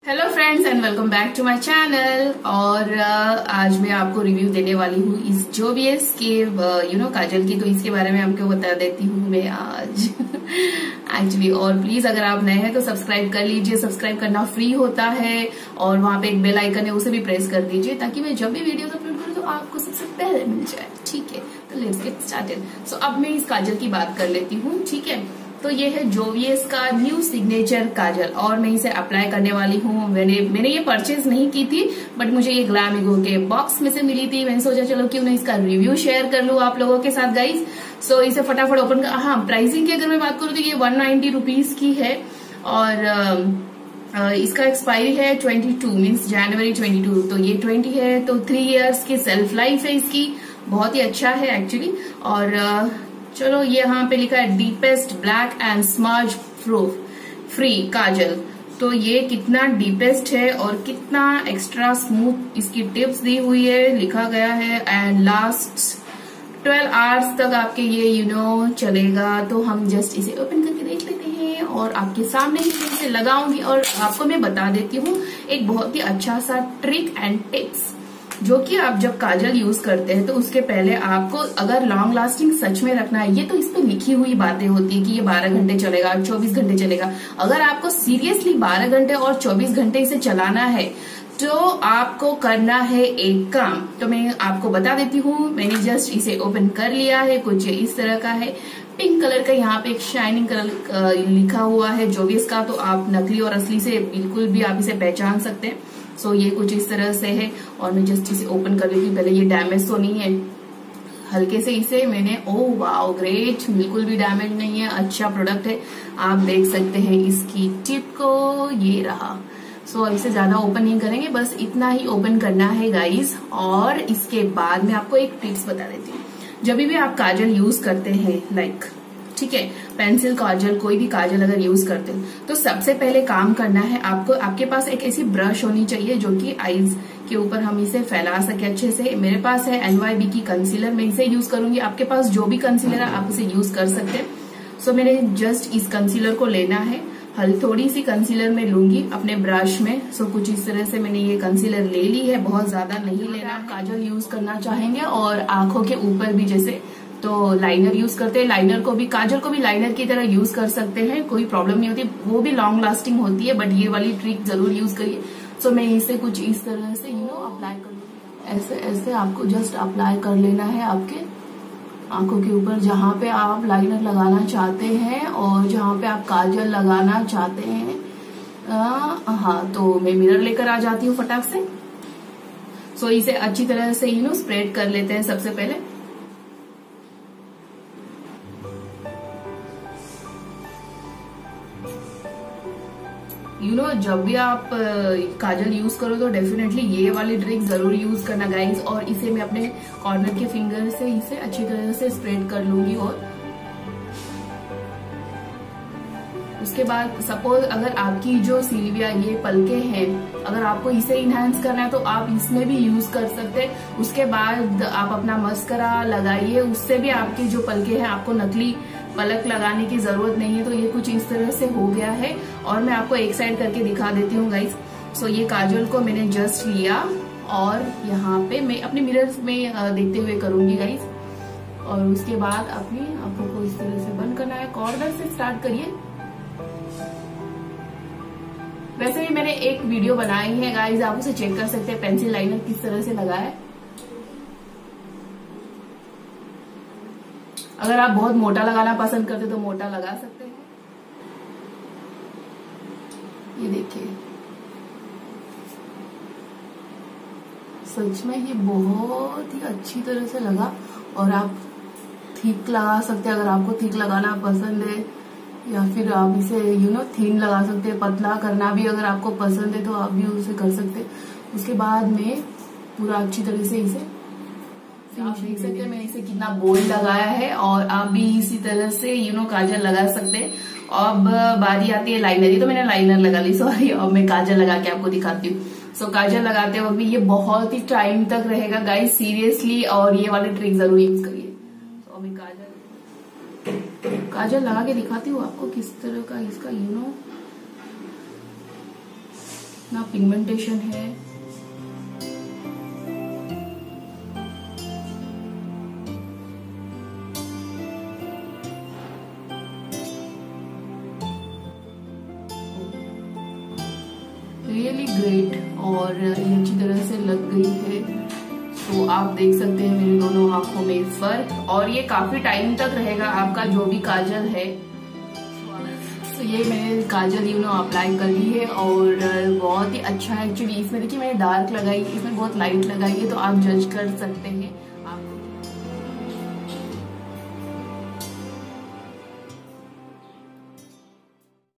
Hello friends and welcome back to my channel. और आज मैं आपको रिव्यू देने वाली हूँ इस जोवियस के काजल की। तो इसके बारे में आपको बता देती हूँ मैं आज एक्चुअली। और प्लीज अगर आप नए हैं तो सब्सक्राइब कर लीजिए। सब्सक्राइब करना फ्री होता है और वहां पे एक बेल आइकन है, उसे भी प्रेस कर दीजिए ताकि मैं जब भी वीडियोस अपलोड करूँ तो आपको सबसे पहले मिल जाए। ठीक है, तो लेट्स गेट स्टार्टेड। सो अब मैं इस काजल की बात कर लेती हूँ। ठीक है, तो ये है जोवियस का न्यू सिग्नेचर काजल और मैं इसे अप्लाई करने वाली हूँ। मैंने ये परचेज नहीं की थी, बट मुझे ये ग्लैमिगो के बॉक्स में से मिली थी। मैंने सोचा चलो क्यों ना इसका रिव्यू शेयर कर लूँ आप लोगों के साथ गाइज। सो इसे फटाफट ओपन कर। हाँ, प्राइसिंग की अगर मैं बात करूँ तो ये 190 रुपीज की है और इसका एक्सपायरी है 22 मीन्स जनवरी 22। तो ये 20 है तो 3 इयर्स की सेल्फ लाइफ है इसकी। बहुत ही अच्छा है एक्चुअली। और चलो, ये यहाँ पे लिखा है deepest black and smudge proof free kajal. तो ये कितना डीपेस्ट है और कितना एक्स्ट्रा स्मूथ इसकी टिप्स दी हुई है, लिखा गया है। एंड लास्ट 12 आवर्स तक आपके ये चलेगा। तो हम जस्ट इसे ओपन करके देख लेते हैं और आपके सामने ही इसे लगाऊंगी और आपको मैं बता देती हूँ एक बहुत ही अच्छा सा ट्रिक एंड टिप्स, जो कि आप जब काजल यूज करते हैं तो उसके पहले आपको अगर लॉन्ग लास्टिंग सच में रखना है, ये तो इस पे लिखी हुई बातें होती है कि ये 12 घंटे चलेगा, 24 घंटे चलेगा। अगर आपको सीरियसली 12 घंटे और 24 घंटे इसे चलाना है तो आपको करना है एक काम। तो मैं आपको बता देती हूँ। मैंने जस्ट इसे ओपन कर लिया है। कुछ इस तरह का है, पिंक कलर का। यहाँ पे एक शाइनिंग कलर लिखा हुआ है जोवियस का। तो आप नकली और असली से बिल्कुल भी आप इसे पहचान सकते हैं। सो ये कुछ इस तरह से है और मैं जस्ट इसे ओपन कर लेती हूँ। पहले ये डैमेज तो नहीं है, हल्के से इसे मैंने ओह वाओ ग्रेट, बिल्कुल भी डैमेज नहीं है, अच्छा प्रोडक्ट है। आप देख सकते हैं इसकी टिप को, ये रहा। सो इसे ज्यादा ओपन नहीं करेंगे, बस इतना ही ओपन करना है गाइज। और इसके बाद मैं आपको एक टिप्स बता देती हूँ। जब भी आप काजल यूज करते हैं ठीक है, पेंसिल काजल, कोई भी काजल अगर यूज करते हो तो सबसे पहले काम करना है आपको, आपके पास एक ऐसी ब्रश होनी चाहिए जो कि आईज के ऊपर हम इसे फैला सके अच्छे से। मेरे पास है NYB की कंसीलर, मैं इसे यूज करूंगी। आपके पास जो भी कंसीलर है आप इसे यूज कर सकते हैं। सो मैंने जस्ट इस कंसीलर को लेना है, थोड़ी सी कंसीलर में लूंगी अपने ब्रश में। सो कुछ इस तरह से मैंने ये कंसीलर ले ली है, बहुत ज्यादा नहीं लेना। काजल यूज करना चाहेंगे और आंखों के ऊपर भी जैसे तो लाइनर यूज करते हैं, लाइनर को भी, काजल को भी लाइनर की तरह यूज कर सकते हैं, कोई प्रॉब्लम नहीं होती, वो भी लॉन्ग लास्टिंग होती है। बट ये वाली ट्रिक जरूर यूज करिए। सो मैं इसे कुछ इस तरह से अप्लाई कर लूंगी। ऐसे ऐसे आपको जस्ट अप्लाई कर लेना है आपके आंखों के ऊपर, जहां पे आप लाइनर लगाना चाहते हैं और जहां पे आप काजल लगाना चाहते हैं। हाँ, तो मैं मिरर लेकर आ जाती हूँ फटाक से। सो इसे अच्छी तरह से स्प्रेड कर लेते हैं सबसे पहले। जब भी आप काजल यूज करो तो डेफिनेटली ये वाली ट्रिक जरूर यूज करना गाइज। और इसे मैं अपने कॉर्नर के फिंगर से इसे अच्छी तरह से स्प्रेड कर लूंगी। और उसके बाद सपोज अगर आपकी जो सिल्विया ये पलके हैं, अगर आपको इसे इनहेंस करना है तो आप इसमें भी यूज कर सकते हैं। उसके बाद आप अपना मस्करा लगाइए, उससे भी आपकी जो पलके हैं, आपको नकली पलक लगाने की जरूरत नहीं है। तो ये कुछ इस तरह से हो गया है और मैं आपको एक साइड करके दिखा देती हूँ गाइज। सो ये काजल को मैंने जस्ट लिया और यहाँ पे मैं अपने मिरर में देखते हुए करूंगी गाइज। और उसके बाद अपनी आंखों को इस तरह से बंद करना है, कॉर्नर से स्टार्ट करिए। वैसे भी मैंने एक वीडियो बनाई है गाइज, आप उसे चेक कर सकते हैं, पेंसिल लाइनर किस तरह से लगा है। अगर आप बहुत मोटा लगाना पसंद करते तो मोटा लगा सकते हैं। ये देखिए, सच में ये बहुत ही अच्छी तरह से लगा। और आप थिक लगा सकते हैं अगर आपको थिक लगाना पसंद है, या फिर आप इसे थिन लगा सकते हैं। पतला करना भी अगर आपको पसंद है तो आप भी उसे कर सकते हैं। उसके बाद में पूरा अच्छी तरह से इसे आप देख सकते हैं मैंने इसे कितना बोल्ड लगाया है। और आप भी इसी तरह से काजल लगा सकते हैं। अब बारी आती है लाइनर। ये तो मैंने लाइनर लगा ली, सॉरी। अब मैं काजल लगा के आपको दिखाती हूँ। सो काजल लगाते वक्त भी ये बहुत ही टाइम तक रहेगा गाइस, सीरियसली। और ये वाली ट्रिक जरूर यूज करिए। तो मैं काजल लगा के दिखाती हूँ आपको किस तरह का इसका कितना पिगमेंटेशन है। रियली ग्रेट, और ये अच्छी तरह से लग गई है। तो आप देख सकते हैं मेरे दोनों आंखों में फर्क, और ये काफी टाइम तक रहेगा आपका जो भी काजल है। तो ये मैंने काजल अप्लाई कर ली है और बहुत ही अच्छा है। एक्चुअली इसमें देखिए मैंने डार्क लगाई, इसमें बहुत लाइट लगाई है, तो आप जज कर सकते हैं।